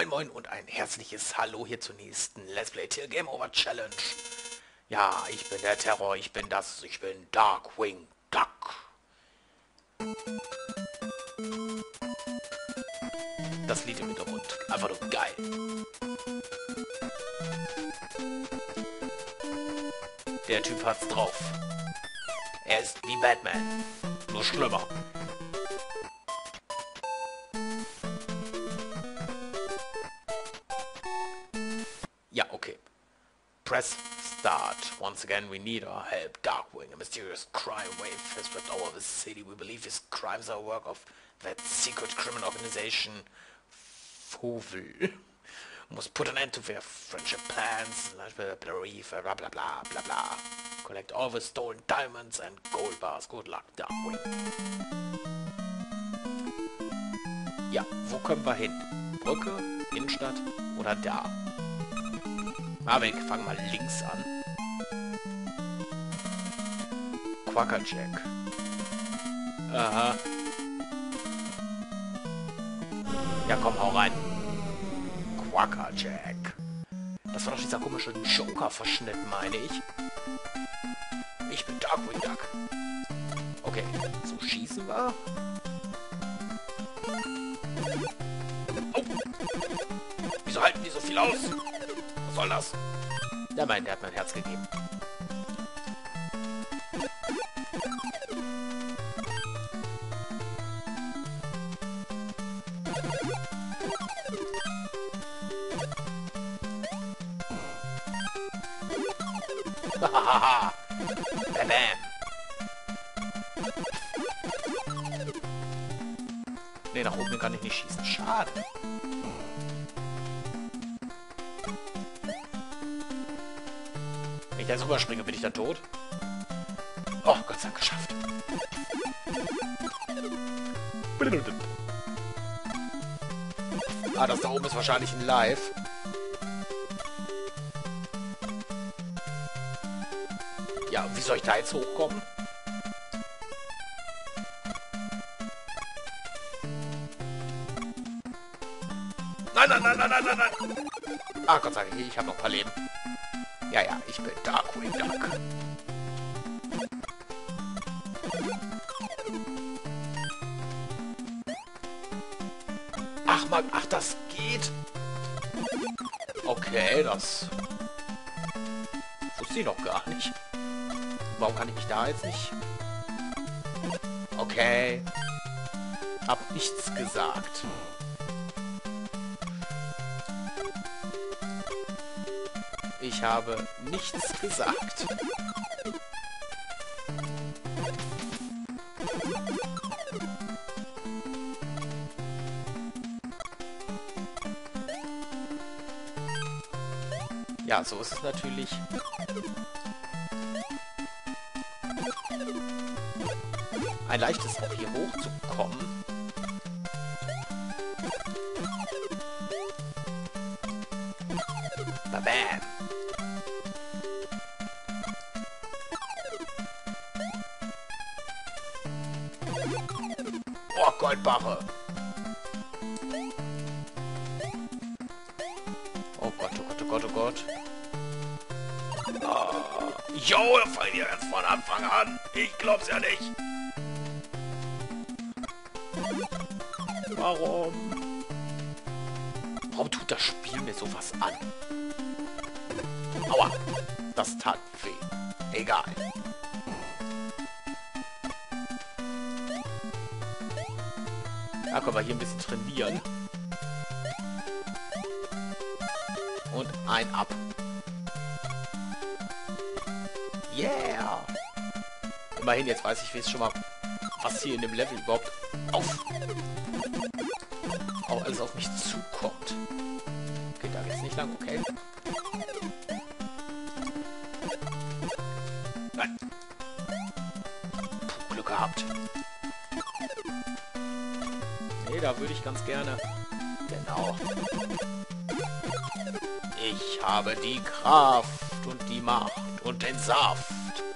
Moin Moin und ein herzliches Hallo hier zur nächsten Let's Play Tier Game Over Challenge. Ja, ich bin der Terror, ich bin Darkwing Duck. Das Lied im Hintergrund, einfach nur geil. Der Typ hat's drauf. Er ist wie Batman, nur schlimmer. Ja, okay. Press start. Once again, we need our help. Darkwing, a mysterious crime wave has swept over the city. We believe his crimes are a work of that secret criminal organization, Fovel. Must put an end to their friendship plans, blah blah blah blah blah. Collect all the stolen diamonds and gold bars. Good luck, Darkwing. Ja, wo können wir hin? Brücke, Innenstadt oder da? Marvin, fang mal links an. Quackerjack. Aha. Ja, komm, hau rein. Quackerjack. Das war doch dieser komische Joker-Verschnitt, meine ich. Ich bin Darkwing Duck. Okay, so schießen wir. Oh! Wieso halten die so viel aus? Was soll das? Der meint, der hat mein Herz gegeben. Hahaha! Bam, bam! Ne, nach oben kann ich nicht schießen. Schade. Wenn ich da jetzt rüberspringe, bin ich dann tot? Oh, Gott sei Dank geschafft. Ah, das da oben ist wahrscheinlich ein Live. Ja, wie soll ich da jetzt hochkommen? Nein, nein, nein, nein, nein, nein, nein! Ah, Gott sei Dank, ich habe noch ein paar Leben. Ja, ja, ich bin Darkwing Duck. Ach man, ach, das geht. Okay, das wusste ich noch gar nicht. Warum kann ich mich da jetzt nicht? Okay. Hab nichts gesagt. Ich habe nichts gesagt. Ja, so ist es natürlich. Ein leichtes auch hier hochzukommen. Bam! Oh, Goldbarre! Oh Gott, oh Gott, oh Gott, oh Gott. Jo, da fangen die jetzt von Anfang an. Ich glaub's ja nicht. Warum? Warum tut das Spiel mir sowas an? Aua, das tat weh. Egal. Da können wir hier ein bisschen trainieren. Und ein ab. Yeah! Immerhin, jetzt weiß ich, wie es schon mal, was hier in dem Level überhaupt auch alles auf mich zukommt. Okay, da geht's nicht lang, okay. Nein. Puh, Glück gehabt. Nee, da würde ich ganz gerne. Genau. Ich habe die Kraft und die Macht und den Saft.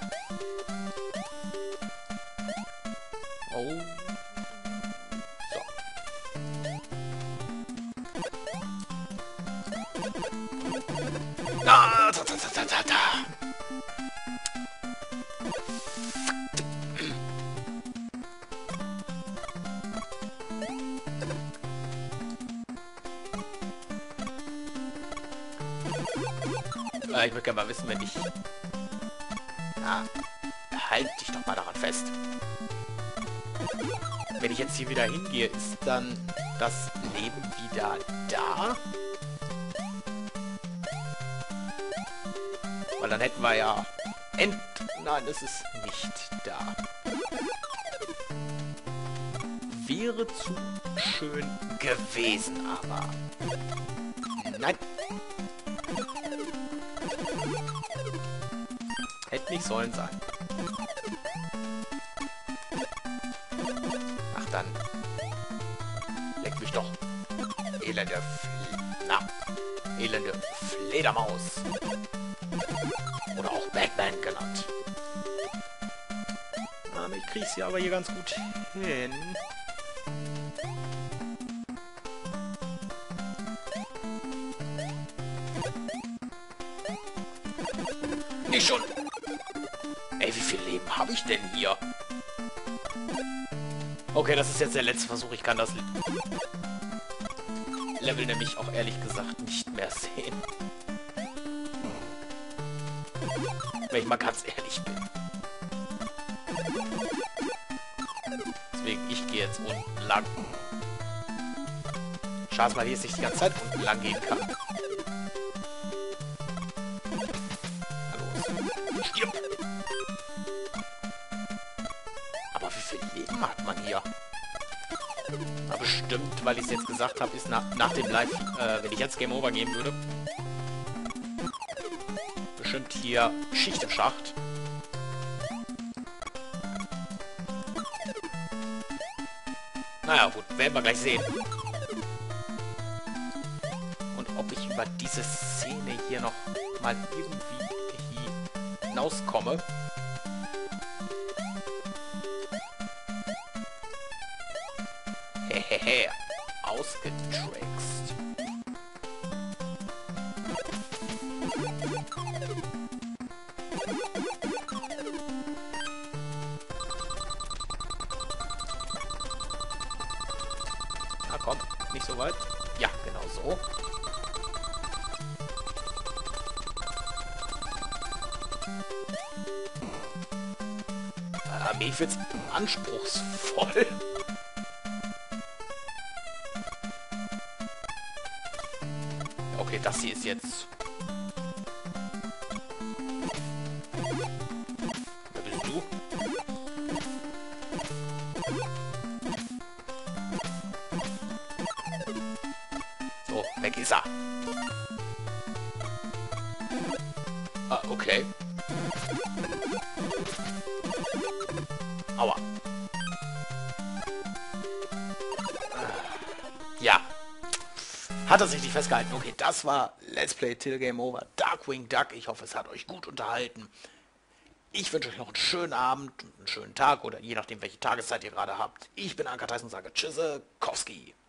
Oh. So. Ah, da, da, da, da, da. Ich würde gerne mal wissen, wenn ich... Ah, halt dich doch mal daran fest. Wenn ich jetzt hier wieder hingehe, ist dann das Leben wieder da? Weil dann hätten wir ja... Nein, es ist nicht da. Wäre zu schön gewesen, aber... Nein. Hätte nicht sollen sein. Ach dann. Leck mich doch. Elende Fledermaus. Oder auch Batman genannt. Ich krieg's hier aber hier ganz gut hin. Nicht schon. Ey, wie viel Leben habe ich denn hier? Okay, das ist jetzt der letzte Versuch. Ich kann das Level nämlich auch ehrlich gesagt nicht mehr sehen. Wenn ich mal ganz ehrlich bin. Deswegen, ich gehe jetzt unten lang. Schade mal, hier ist nicht die ganze Zeit unten lang gehen kann. Hallo. Stirb! Aber wie viel Leben hat man hier? Aber bestimmt, weil ich es jetzt gesagt habe, ist nach dem Live, wenn ich jetzt Game Over geben würde, bestimmt hier Schicht im Schacht. Naja, gut, werden wir gleich sehen. Und ob ich über diese Szene hier noch mal irgendwie hinauskomme. Hehehe, ausgetrickst. Na komm, nicht so weit. Ja, genau so. Mir wird's anspruchsvoll. Okay, das hier ist jetzt... Wer bist du? So, weg ist er. Ah, okay. Aua. Ja. Hat er sich nicht festgehalten. Okay, das war Let's Play Till Game Over Darkwing Duck. Ich hoffe, es hat euch gut unterhalten. Ich wünsche euch noch einen schönen Abend und einen schönen Tag oder je nachdem, welche Tageszeit ihr gerade habt. Ich bin Anka Theis und sage Tschüssikowski.